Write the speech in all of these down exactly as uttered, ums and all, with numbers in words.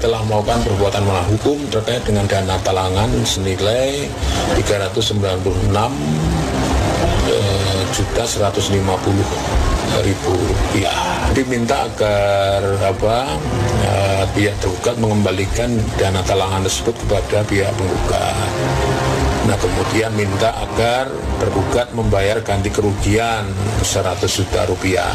telah melakukan perbuatan melawan hukum terkait dengan dana talangan senilai tiga ratus sembilan puluh enam juta seratus lima puluh ribu rupiah. Diminta agar apa eh, pihak tergugat mengembalikan dana talangan tersebut kepada pihak penggugat. Nah, kemudian minta agar tergugat membayar ganti kerugian seratus juta rupiah.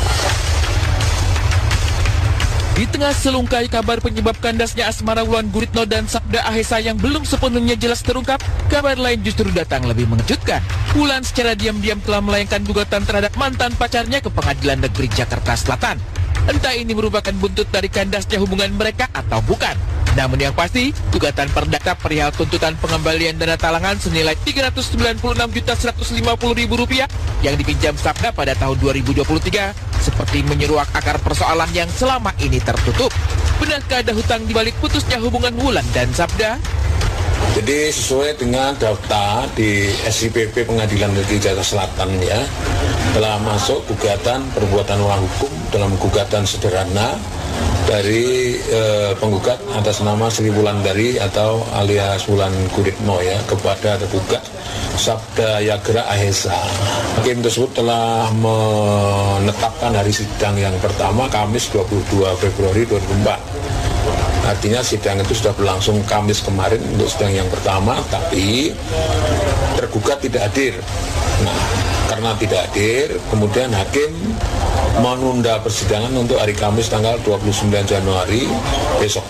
Di tengah selungkai kabar penyebab kandasnya asmara Wulan Guritno dan Sabda Ahesa yang belum sepenuhnya jelas terungkap, kabar lain justru datang lebih mengejutkan. Wulan secara diam-diam telah melayangkan gugatan terhadap mantan pacarnya ke Pengadilan Negeri Jakarta Selatan. Entah ini merupakan buntut dari kandasnya hubungan mereka atau bukan. Namun yang pasti, gugatan perdata perihal tuntutan pengembalian dana talangan senilai tiga ratus sembilan puluh enam juta seratus lima puluh ribu rupiah yang dipinjam Sabda pada tahun dua ribu dua puluh tiga seperti menyeruak akar persoalan yang selama ini tertutup. Benarkah ada hutang di balik putusnya hubungan Wulan dan Sabda? Jadi sesuai dengan daftar di S I P P Pengadilan Negeri Jakarta Selatan ya, telah masuk gugatan perbuatan melawan hukum dalam gugatan sederhana dari eh, penggugat atas nama Sri Wulandari atau alias Wulan Guritno ya kepada tergugat Sabda Yagra Ahesa. Hakim tersebut telah menetapkan hari sidang yang pertama Kamis dua puluh dua Februari dua ribu empat. Artinya sidang itu sudah berlangsung Kamis kemarin untuk sidang yang pertama, tapi tergugat tidak hadir. Nah, karena tidak hadir, kemudian hakim menunda persidangan untuk hari Kamis tanggal dua puluh sembilan Januari besok.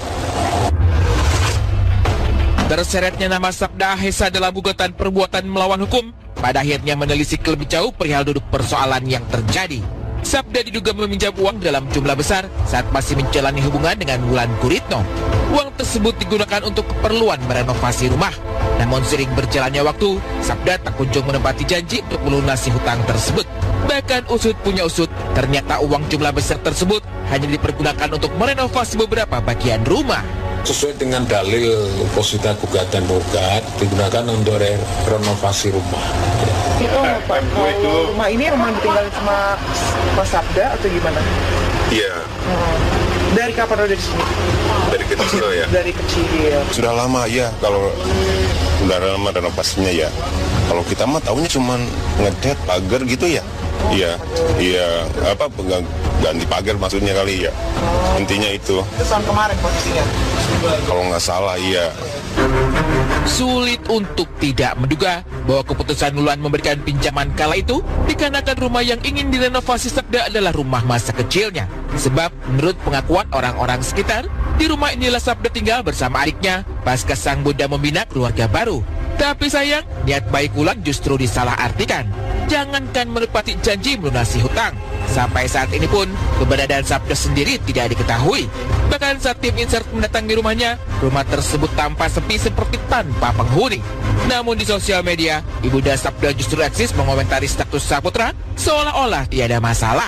Terseretnya nama Sabda Ahesa dalam gugatan perbuatan melawan hukum pada akhirnya menelisik lebih jauh perihal duduk persoalan yang terjadi. Sabda diduga meminjam uang dalam jumlah besar saat masih menjalani hubungan dengan Wulan Guritno. Uang tersebut digunakan untuk keperluan merenovasi rumah. Namun sering berjalannya waktu, Sabda tak kunjung menepati janji untuk melunasi hutang tersebut. Bahkan usut punya usut, ternyata uang jumlah besar tersebut hanya dipergunakan untuk merenovasi beberapa bagian rumah. Sesuai dengan dalil posita gugatan penggugat digunakan untuk renovasi rumah. Itu Pak, kalau rumah ini rumah ditinggalin sama Mas Sabda atau gimana? Iya. Hmm. Dari kapan udah di sini? Dari kecil ya. Dari kecil. Sudah lama ya kalau udah lama renovasinya ya. Kalau kita mah tahunya cuma ngedet pagar gitu ya. Iya, iya apa ganti pagar maksudnya kali ya. Oh. Intinya itu. Itu tahun kemarin posisinya. Kalau nggak salah iya. Sulit untuk tidak menduga bahwa keputusan Wulan memberikan pinjaman kala itu dikarenakan rumah yang ingin direnovasi Sabda adalah rumah masa kecilnya. Sebab menurut pengakuan orang-orang sekitar, di rumah inilah Sabda tinggal bersama adiknya pasca sang bunda membina keluarga baru. Tapi sayang, niat baik Wulan justru disalahartikan. Jangankan menepati janji melunasi hutang, sampai saat ini pun keberadaan Sabda sendiri tidak diketahui. Bahkan saat tim insert mendatangi rumahnya, rumah tersebut tampak sepi seperti tanpa penghuni. Namun di sosial media, ibunda Sabda justru eksis mengomentari status Saputra seolah-olah tiada masalah.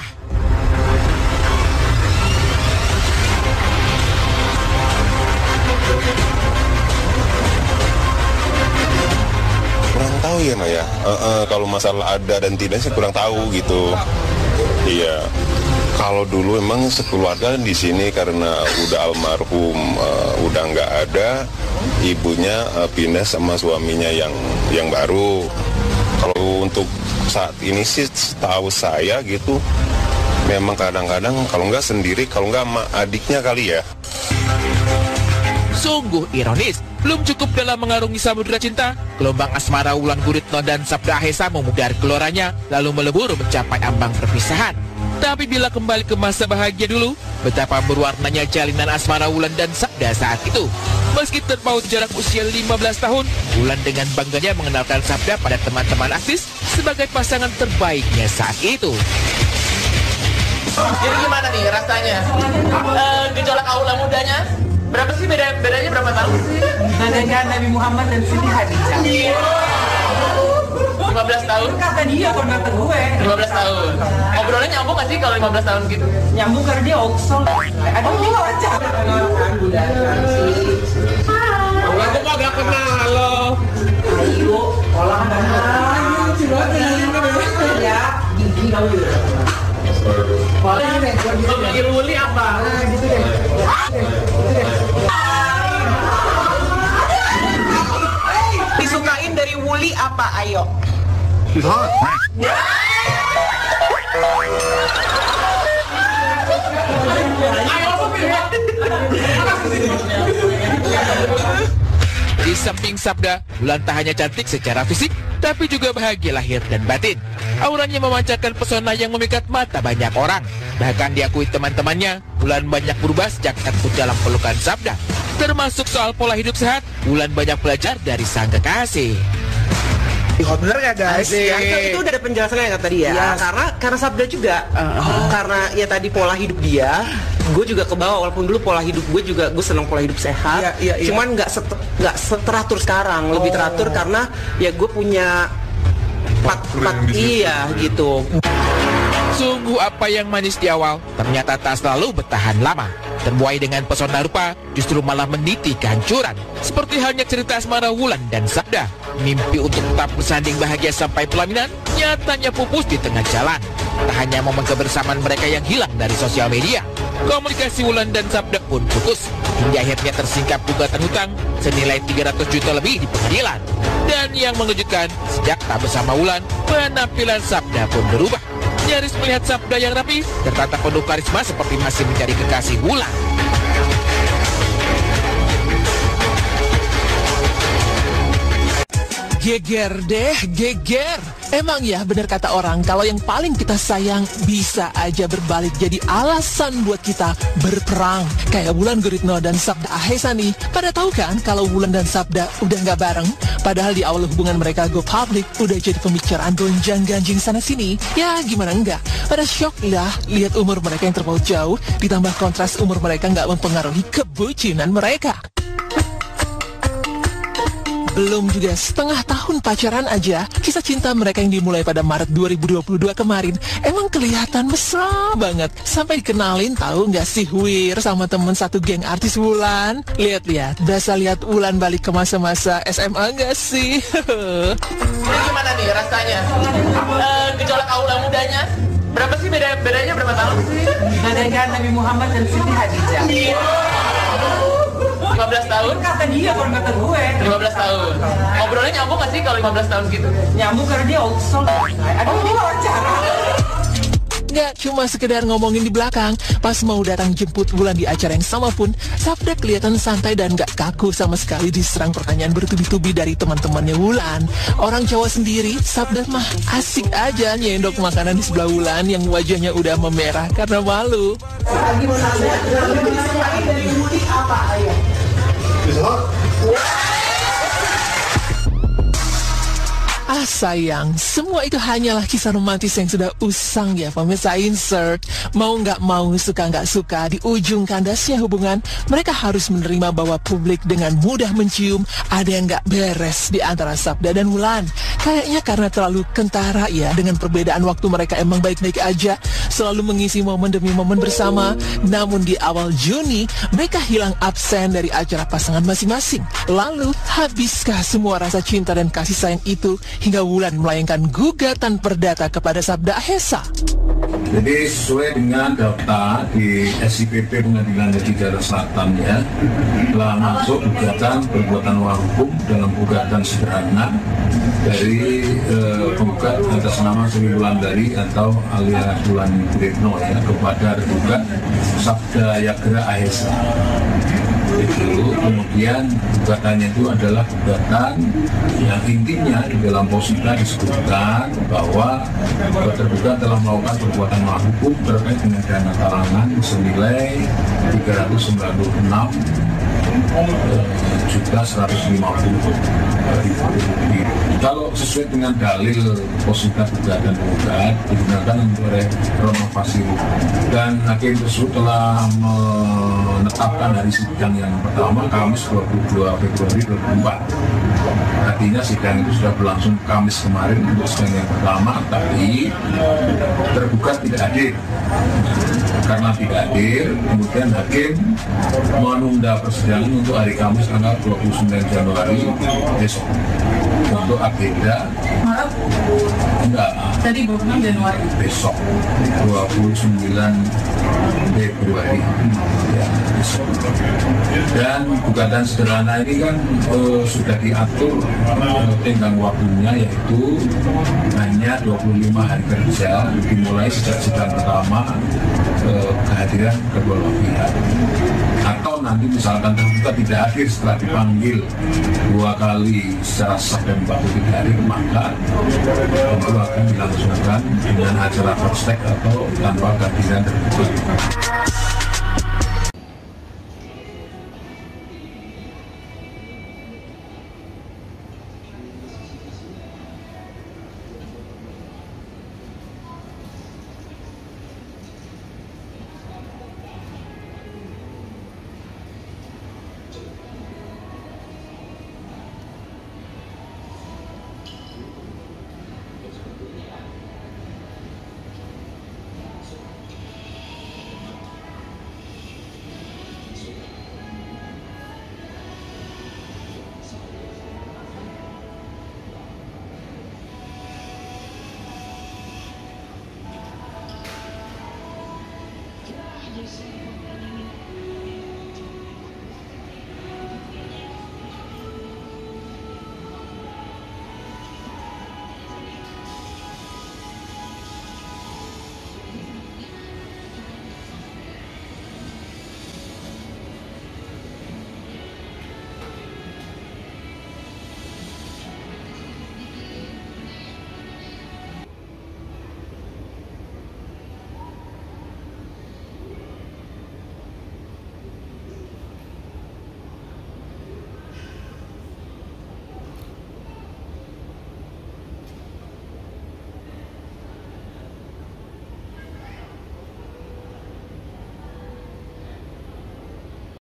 Kurang tahu ya Naya. Uh, uh, kalau masalah ada dan tidak saya kurang tahu gitu. Iya. Kalau dulu emang sekeluarga di sini karena udah almarhum uh, udah nggak ada, ibunya uh, pindah sama suaminya yang yang baru. Kalau untuk saat ini sih tahu saya gitu, memang kadang-kadang kalau nggak sendiri, kalau nggak sama adiknya kali ya. Sungguh ironis, belum cukup dalam mengarungi samudera cinta, gelombang asmara Wulan Guritno dan Sabda Ahesa memudar geloranya lalu melebur mencapai ambang perpisahan. Tapi bila kembali ke masa bahagia dulu, betapa berwarnanya jalinan asmara Wulan dan Sabda saat itu. Meski terpaut jarak usia lima belas tahun, Wulan dengan bangganya mengenalkan Sabda pada teman-teman artis sebagai pasangan terbaiknya saat itu. Jadi gimana nih rasanya? Uh, gejolak aula mudanya? Berapa sih beda bedanya berapa tahun sih? Bedanya Nabi Muhammad dan Siti Khadijah. lima belas tahun? Kata dia, bukan kata gue. lima belas tahun. Ngobrolnya nyambung gak sih kalau lima belas tahun gitu? Nyambung karena dia oksol. Ada oh. Dia aja. Aku mah gak kenal, halo. Ayo, olahan dan ayo, coba kenalin ya. Gigi kamu juga. Boleh deh, Lo pikir Wuli apa? Nah, gitu deh. Gitu deh. dari Wuli apa? Ayo. Di samping Sabda, Wulan tak hanya cantik secara fisik, tapi juga bahagia lahir dan batin. Auranya memancarkan pesona yang memikat mata banyak orang. Bahkan diakui teman-temannya, Wulan banyak berubah sejak takut dalam pelukan Sabda. Termasuk soal pola hidup sehat, Wulan banyak belajar dari sang kekasih. Bener gak guys? Ya, itu, itu udah ada penjelasannya kan tadi ya. Yes. Karena karena Sabda juga, uh, oh. karena ya tadi pola hidup dia, gue juga kebawa. Walaupun dulu pola hidup gue juga gue senang pola hidup sehat. Iya, iya, iya. Cuman nggak set, nggak seteratur sekarang, oh. lebih teratur karena ya gue punya pat, pat, iya gitu. Sungguh apa yang manis di awal ternyata tak selalu bertahan lama. Terbuai dengan pesona rupa, justru malah meniti kehancuran. Seperti halnya cerita asmara Wulan dan Sabda. Mimpi untuk tetap bersanding bahagia sampai pelaminan nyatanya pupus di tengah jalan. Tak hanya momen kebersamaan mereka yang hilang dari sosial media, komunikasi Wulan dan Sabda pun putus. Hingga akhirnya tersingkap gugatan hutang senilai tiga ratus juta lebih di pengadilan. Dan yang mengejutkan, sejak tak bersama Wulan, penampilan Sabda pun berubah. Nyaris melihat Sabda yang rapi, tertata penuh karisma seperti masih mencari kekasih Wulan. Geger deh, geger. Emang ya benar kata orang, kalau yang paling kita sayang bisa aja berbalik jadi alasan buat kita berperang. Kayak Wulan Guritno dan Sabda Ahesa nih. Pada tahu kan kalau Wulan dan Sabda udah nggak bareng? Padahal di awal hubungan mereka go public udah jadi pembicaraan gonjang-ganjing sana-sini. Ya gimana enggak? Pada shock lah lihat umur mereka yang terpaut jauh, ditambah kontras umur mereka nggak mempengaruhi kebucinan mereka. Belum juga setengah tahun pacaran aja, kisah cinta mereka yang dimulai pada Maret dua ribu dua puluh dua kemarin emang kelihatan mesra banget. Sampai dikenalin tahu nggak sih Wir sama temen satu geng artis Wulan. Lihat-lihat, berasa lihat Wulan balik ke masa-masa S M A nggak sih? Ini gimana nih rasanya? Uh, gejolak aula mudanya? Berapa sih beda bedanya berapa tahun sih? Bagaikan Nabi Muhammad dan Siti Hadijah. lima belas tahun? Kata dia, bukan kata gue. lima belas tahun. Ngobrolnya nyambung gak sih kalau lima belas tahun gitu? Nyambung karena dia old soul. Ada oh. wawancara. Nggak cuma sekedar ngomongin di belakang, pas mau datang jemput Wulan di acara yang sama pun, Sabda kelihatan santai dan nggak kaku sama sekali diserang pertanyaan bertubi-tubi dari teman-temannya Wulan. Orang Jawa sendiri, Sabda mah asik aja nyendok makanan di sebelah Wulan yang wajahnya udah memerah karena malu. Lagi mau nanya, dari Wuli apa ayo? Ah sayang, semua itu hanyalah kisah romantis yang sudah usang ya pemirsa Insert. Mau nggak mau, suka nggak suka, di ujung kandasnya hubungan, mereka harus menerima bahwa publik dengan mudah mencium ada yang nggak beres di antara Sabda dan Wulan. Kayaknya karena terlalu kentara ya, dengan perbedaan waktu mereka emang baik-baik aja, selalu mengisi momen demi momen bersama. Namun di awal Juni, mereka hilang absen dari acara pasangan masing-masing. Lalu, habiskah semua rasa cinta dan kasih sayang itu hingga Wulan melayangkan gugatan perdata kepada Sabda Ahesa? Jadi sesuai dengan data di S I P P Pengadilan Negeri Jakarta Selatan ya, telah masuk gugatan perbuatan melawan hukum dalam gugatan sederhana dari eh, penggugat atas nama Sri Wulandari atau alias Wulan Guritno ya, kepada tergugat Sabda Yagra Ahesa. Itu kemudian gugatannya itu adalah gugatan yang intinya di dalam posita disebutkan bahwa tergugat telah melakukan perbuatan melawan hukum terkait dengan dana talangan senilai tiga ratus sembilan puluh enam juta seratus lima puluh ribu rupiah. Kalau sesuai dengan dalil posita gugatan penggugat digunakan oleh renovasi dan hakim tersebut telah menetapkan hari sidang yang pertama Kamis dua puluh dua Februari dua ribu dua puluh empat. Artinya sidang itu sudah berlangsung Kamis kemarin untuk sidang yang pertama, tapi tergugat tidak hadir. Karena tidak hadir, kemudian hakim menunda persidangan untuk hari Kamis tanggal dua puluh sembilan Januari besok untuk agenda Maret? Enggak. Tadi dua puluh enam Januari. Besok dua puluh sembilan Februari ya, tersebut. Dan gugatan sederhana ini kan uh, sudah diatur uh, tenggang waktunya, yaitu hanya dua puluh lima hari kerja dimulai sejak sidang pertama uh, kehadiran kedua belah pihak. Atau nanti misalkan terduga tidak hadir setelah dipanggil dua kali secara sah dan empat puluh tiga hari, maka tentu akan dilangsungkan dengan acara first take atau tanpa kehadiran terduga. you.